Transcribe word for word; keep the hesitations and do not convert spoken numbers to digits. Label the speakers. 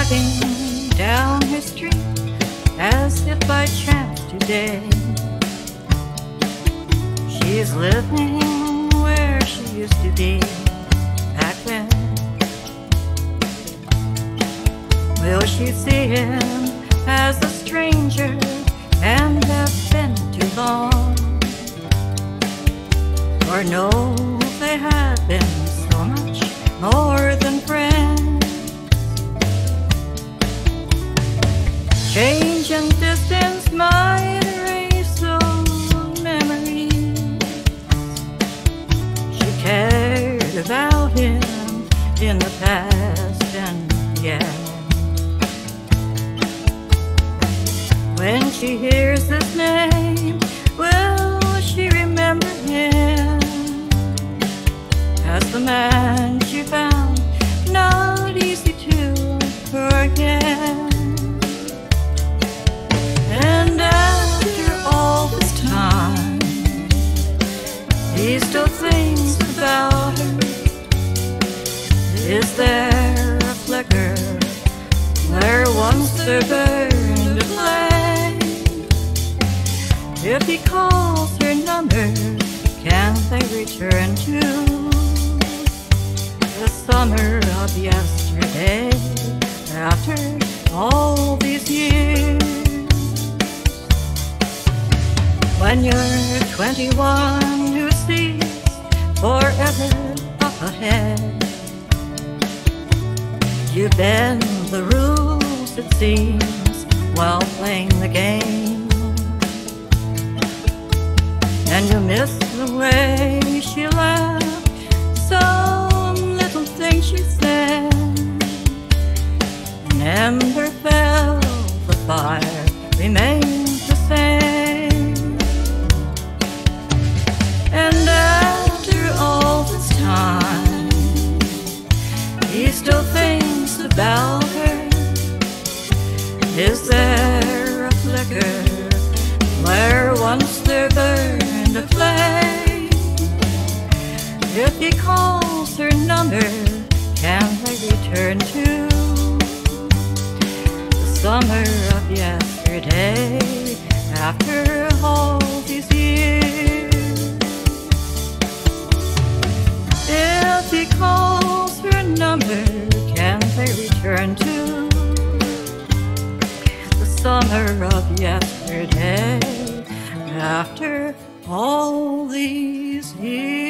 Speaker 1: driving down her street as if by chance today. She's living where she used to be back then. Will she see him as a stranger and have been too long? Or know they had been so much more than friends? Change and distance might erase those memories. She cared about him in the past, and yeah, when she hears this name, will she remember him as the man she found not easy to forget? And after all this time, he still thinks about her. Is there a flicker where once there burned a flame? If he calls her number, can they return to the summer of yesterday after all these years? When you're twenty-one, who sees forever up ahead? You bend the rules, it seems, while playing the game, and you miss the way she laughed, some little thing she said. An ember fell, the fire remains the same. And after all this time, he still thinks about her. Is there a flicker where once there burned a flame? If he calls her number, can they return to the summer of yesterday after all these years? If he calls her number, can they return to the summer of yesterday after all these years?